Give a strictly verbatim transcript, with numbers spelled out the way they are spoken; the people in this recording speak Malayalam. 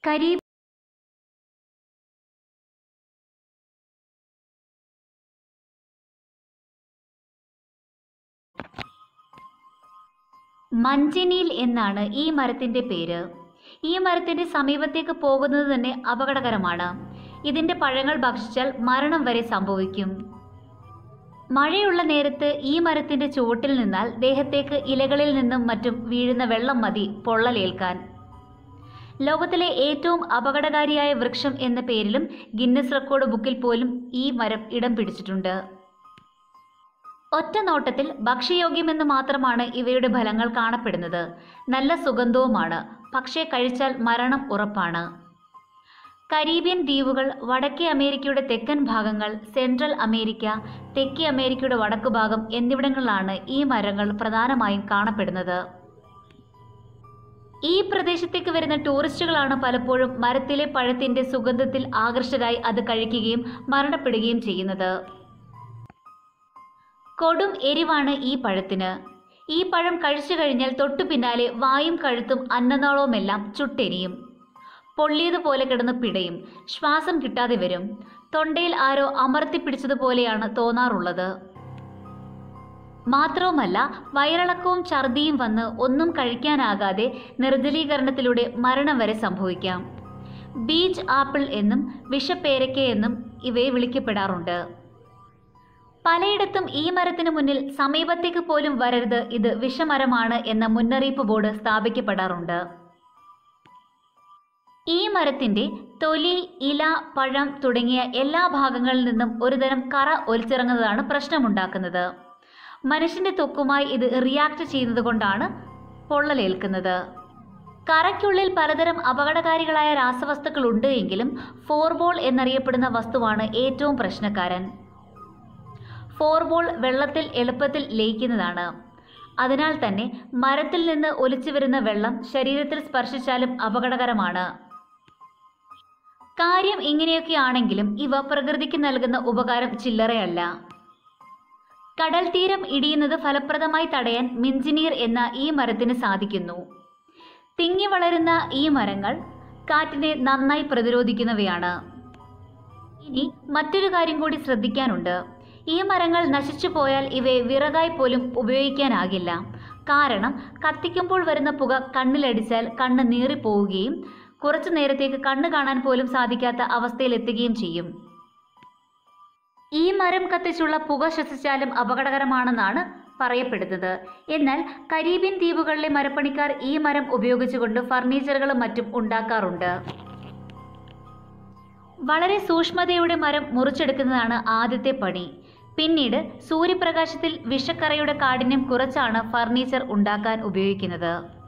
കരീബ് മഞ്ചിനീൽ എന്നാണ് ഈ മരത്തിന്റെ പേര്. ഈ മരത്തിന്റെ സമീപത്തേക്ക് പോകുന്നത് തന്നെ അപകടകരമാണ്. ഇതിന്റെ പഴങ്ങൾ ഭക്ഷിച്ചാൽ മരണം വരെ സംഭവിക്കും. മഴയുള്ള നേരത്ത് ഈ മരത്തിന്റെ ചുവട്ടിൽ നിന്നാൽ ദേഹത്തേക്ക് ഇലകളിൽ നിന്നും മറ്റും വീഴുന്ന വെള്ളം മതി പൊള്ളലേൽക്കാൻ. ലോകത്തിലെ ഏറ്റവും അപകടകാരിയായ വൃക്ഷം എന്ന പേരിലും ഗിന്നസ് റെക്കോർഡ് ബുക്കിൽ പോലും ഈ മരം ഇടം പിടിച്ചിട്ടുണ്ട്. ഒറ്റ നോട്ടത്തിൽ ഭക്ഷ്യയോഗ്യമെന്ന് മാത്രമാണ് ഇവയുടെ ഫലങ്ങൾ കാണപ്പെടുന്നത്. നല്ല സുഗന്ധവുമാണ്, പക്ഷേ കഴിച്ചാൽ മരണം ഉറപ്പാണ്. കരീബിയൻ ദ്വീപുകൾ, വടക്കേ അമേരിക്കയുടെ തെക്കൻ ഭാഗങ്ങൾ, സെൻട്രൽ അമേരിക്ക, തെക്കേ അമേരിക്കയുടെ വടക്കു ഭാഗം എന്നിവിടങ്ങളിലാണ് ഈ മരങ്ങൾ പ്രധാനമായും കാണപ്പെടുന്നത്. ഈ പ്രദേശത്തേക്ക് വരുന്ന ടൂറിസ്റ്റുകളാണ് പലപ്പോഴും മരത്തിലെ പഴത്തിന്റെ സുഗന്ധത്തിൽ ആകർഷകരായി അത് കഴിക്കുകയും മരണപ്പെടുകയും ചെയ്യുന്നത്. കൊടും എരിവാണ് ഈ പഴത്തിന്. ഈ പഴം കഴിച്ചു കഴിഞ്ഞാൽ തൊട്ടു പിന്നാലെ വായും കഴുത്തും അന്നനാളവുമെല്ലാം ചുട്ടെരിയും. പൊള്ളിയതുപോലെ കിടന്ന് പിടയും. ശ്വാസം കിട്ടാതെ വരും. തൊണ്ടയിൽ ആരോ അമർത്തിപ്പിടിച്ചതുപോലെയാണ് തോന്നാറുള്ളത്. മാത്രവുമല്ല, വയറിളക്കവും ഛർദിയും വന്ന് ഒന്നും കഴിക്കാനാകാതെ നിർജ്ജലീകരണത്തിലൂടെ മരണം വരെ സംഭവിക്കാം. ബീച്ച് ആപ്പിൾ എന്നും വിഷപ്പേരയ്ക്ക എന്നും ഇവയെ വിളിക്കപ്പെടാറുണ്ട്. പലയിടത്തും ഈ മരത്തിന് മുന്നിൽ സമീപത്തേക്ക് പോലും വരരുത്, ഇത് വിഷമരമാണ് എന്ന മുന്നറിയിപ്പ് ബോർഡ് സ്ഥാപിക്കപ്പെടാറുണ്ട്. ഈ മരത്തിന്റെ തൊലി, ഇല, പഴം തുടങ്ങിയ എല്ലാ ഭാഗങ്ങളിൽ നിന്നും ഒരുതരം കറ ഒലിച്ചിറങ്ങുന്നതാണ് പ്രശ്നമുണ്ടാക്കുന്നത്. മനുഷ്യന്റെ ത്വക്കുമായി ഇത് റിയാക്ട് ചെയ്യുന്നത് കൊണ്ടാണ് പൊള്ളലേൽക്കുന്നത്. കറയ്ക്കുള്ളിൽ പലതരം അപകടകാരികളായ രാസവസ്തുക്കൾ ഉണ്ട് എങ്കിലും ഫോർബോൾ എന്നറിയപ്പെടുന്ന വസ്തുവാണ് ഏറ്റവും പ്രശ്നക്കാരൻ. ഫോർബോൾ വെള്ളത്തിൽ എളുപ്പത്തിൽ ലയിക്കുന്നതാണ്. അതിനാൽ തന്നെ മരത്തിൽ നിന്ന് ഒലിച്ചു വരുന്ന വെള്ളം ശരീരത്തിൽ സ്പർശിച്ചാലും അപകടകരമാണ്. കാര്യം ഇങ്ങനെയൊക്കെയാണെങ്കിലും ഇവ പ്രകൃതിക്ക് നൽകുന്ന ഉപകാരം ചില്ലറയല്ല. കടൽ തീരം ഇടിയുന്നത് ഫലപ്രദമായി തടയാൻ മിഞ്ചിനീർ എന്ന ഈ മരത്തിന് സാധിക്കുന്നു. തിങ്ങി വളരുന്ന ഈ മരങ്ങൾ കാറ്റിനെ നന്നായി പ്രതിരോധിക്കുന്നവയാണ്. ഇനി മറ്റൊരു കാര്യം കൂടി ശ്രദ്ധിക്കാനുണ്ട്. ഈ മരങ്ങൾ നശിച്ചു പോയാൽ ഇവയെ വിറകായി പോലും ഉപയോഗിക്കാനാകില്ല. കാരണം കത്തിക്കുമ്പോൾ വരുന്ന പുക കണ്ണിലടിച്ചാൽ കണ്ണ് നീറിപ്പോവുകയും കുറച്ചു നേരത്തേക്ക് കണ്ണ് കാണാൻ പോലും സാധിക്കാത്ത അവസ്ഥയിലെത്തുകയും ചെയ്യും. ഈ മരം കത്തിച്ചുള്ള പുക ശ്വസിച്ചാലും അപകടകരമാണെന്നാണ് പറയപ്പെടുന്നത്. എന്നാൽ കരീബിയൻ ദ്വീപുകളിലെ മരപ്പണിക്കാർ ഈ മരം ഉപയോഗിച്ചുകൊണ്ട് ഫർണിച്ചറുകളും മറ്റും ഉണ്ടാക്കാറുണ്ട്. വളരെ സൂക്ഷ്മതയോടെ മരം മുറിച്ചെടുക്കുന്നതാണ് ആദ്യത്തെ പണി. പിന്നീട് സൂര്യപ്രകാശത്തിൽ വിഷക്കറയുടെ കാഠിന്യം കുറച്ചാണ് ഫർണിച്ചർ ഉണ്ടാക്കാൻ ഉപയോഗിക്കുന്നത്.